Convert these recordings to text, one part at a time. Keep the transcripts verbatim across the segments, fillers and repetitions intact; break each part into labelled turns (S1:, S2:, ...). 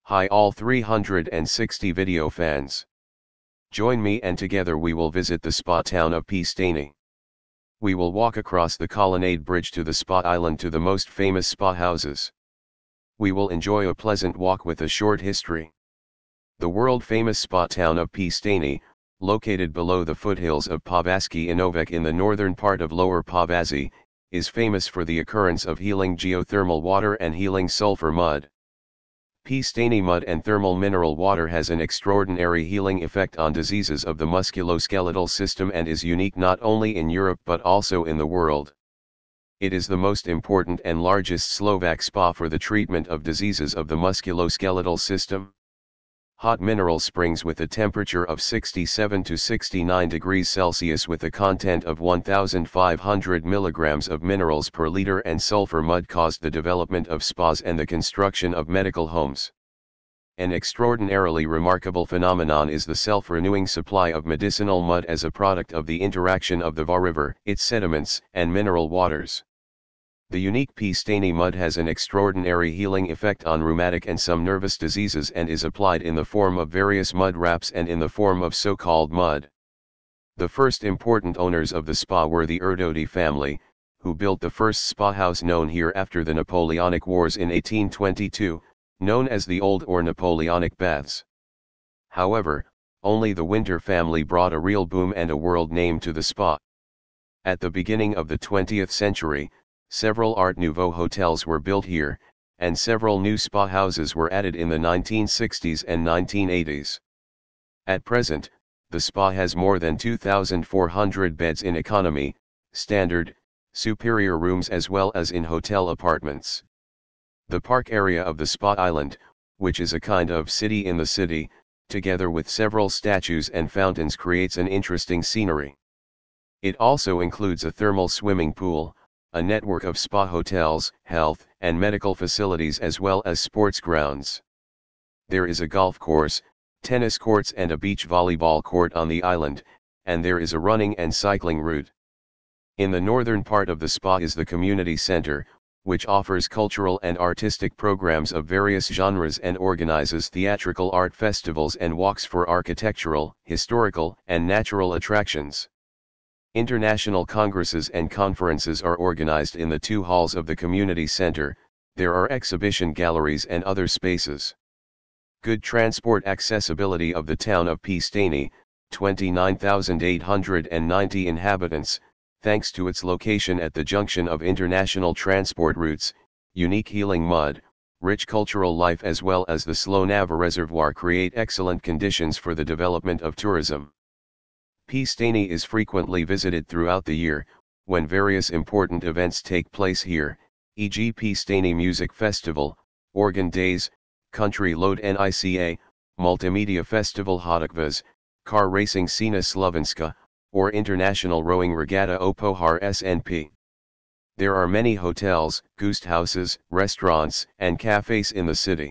S1: Hi all three hundred sixty video fans. Join me and together we will visit the spa town of Piešťany. We will walk across the Colonnade Bridge to the spa island to the most famous spa houses. We will enjoy a pleasant walk with a short history. The world-famous spa town of Piešťany, located below the foothills of Považský Inovec in the northern part of Lower Považie, is famous for the occurrence of healing geothermal water and healing sulfur mud. Piešťany mud and thermal mineral water has an extraordinary healing effect on diseases of the musculoskeletal system and is unique not only in Europe but also in the world. It is the most important and largest Slovak spa for the treatment of diseases of the musculoskeletal system. Hot mineral springs with a temperature of sixty-seven to sixty-nine degrees Celsius with a content of one thousand five hundred milligrams of minerals per liter and sulfur mud caused the development of spas and the construction of medical homes. An extraordinarily remarkable phenomenon is the self-renewing supply of medicinal mud as a product of the interaction of the Va River, its sediments, and mineral waters. The unique Piešťany mud has an extraordinary healing effect on rheumatic and some nervous diseases and is applied in the form of various mud wraps and in the form of so-called mud. The first important owners of the spa were the Erdődy family, who built the first spa house known here after the Napoleonic Wars in eighteen twenty-two, known as the Old or Napoleonic Baths. However, only the Winter family brought a real boom and a world name to the spa. At the beginning of the twentieth century, several Art Nouveau hotels were built here, and several new spa houses were added in the nineteen sixties and nineteen eighties. At present, the spa has more than two thousand four hundred beds in economy, standard, superior rooms as well as in hotel apartments. The park area of the spa island, which is a kind of city in the city, together with several statues and fountains creates an interesting scenery. It also includes a thermal swimming pool, a network of spa hotels, health and medical facilities as well as sports grounds. There is a golf course, tennis courts and a beach volleyball court on the island, and there is a running and cycling route. In the northern part of the spa is the community center, which offers cultural and artistic programs of various genres and organizes theatrical art festivals and walks for architectural, historical and natural attractions. International congresses and conferences are organized in the two halls of the community center. There are exhibition galleries and other spaces. Good transport accessibility of the town of Piešťany, twenty-nine thousand eight hundred ninety inhabitants, thanks to its location at the junction of international transport routes, unique healing mud, rich cultural life as well as the Slovnav reservoir create excellent conditions for the development of tourism. Piešťany is frequently visited throughout the year, when various important events take place here, for example Piešťany Music Festival, Organ Days, Country Load Nica, Multimedia Festival Hodokvas, Car Racing Scena Slovenska, or International Rowing Regatta o Považie. There are many hotels, guest houses, restaurants, and cafes in the city.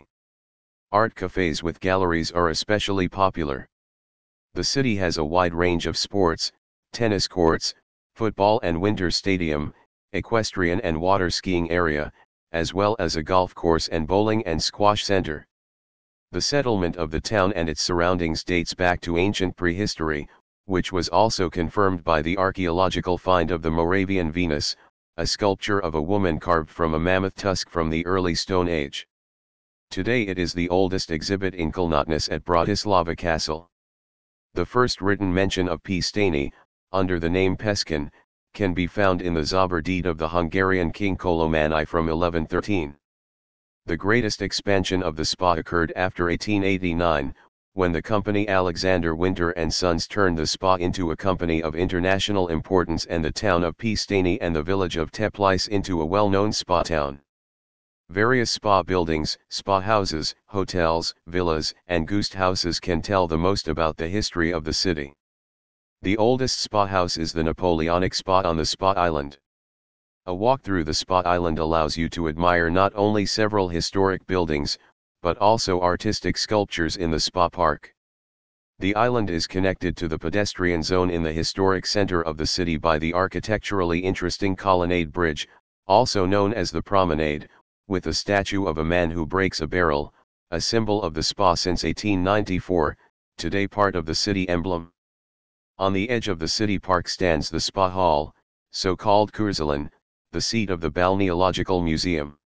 S1: Art cafes with galleries are especially popular. The city has a wide range of sports, tennis courts, football and winter stadium, equestrian and water skiing area, as well as a golf course and bowling and squash center. The settlement of the town and its surroundings dates back to ancient prehistory, which was also confirmed by the archaeological find of the Moravian Venus, a sculpture of a woman carved from a mammoth tusk from the early Stone Age. Today it is the oldest exhibit in Colonnade at Bratislava Castle. The first written mention of Piešťany, under the name Piešťan, can be found in the Záber deed of the Hungarian king Colonnade I from eleven thirteen. The greatest expansion of the spa occurred after eighteen eighty-nine, when the company Alexander Winter and Sons turned the spa into a company of international importance and the town of Piešťany and the village of Teplice into a well-known spa town. Various spa buildings, spa houses, hotels, villas, and guest houses can tell the most about the history of the city. The oldest spa house is the Napoleonic Spa on the Spa Island. A walk through the Spa Island allows you to admire not only several historic buildings, but also artistic sculptures in the spa park. The island is connected to the pedestrian zone in the historic center of the city by the architecturally interesting Colonnade Bridge, also known as the Promenade, with a statue of a man who breaks a barrel, a symbol of the spa since eighteen ninety-four, today part of the city emblem. On the edge of the city park stands the spa hall, so-called Kursalan, the seat of the Balneological Museum.